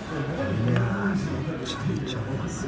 いやー、めちゃめちゃうまそう。